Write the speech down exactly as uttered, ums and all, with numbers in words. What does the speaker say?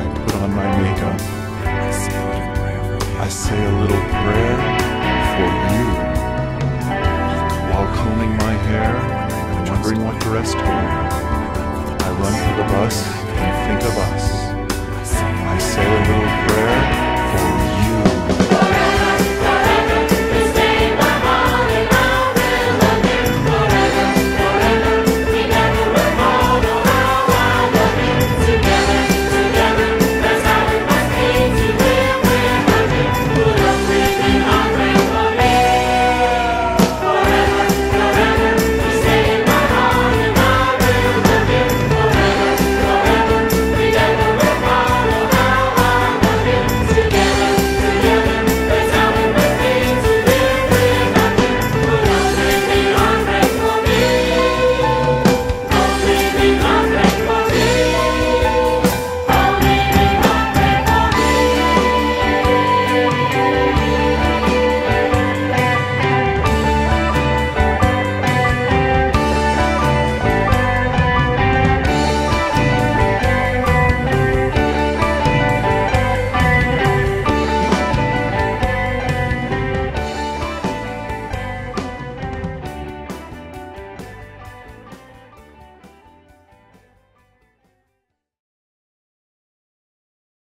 put on my makeup. I say a little prayer for you. While combing my hair, wondering what dress to wear, I run to the bus and think of us.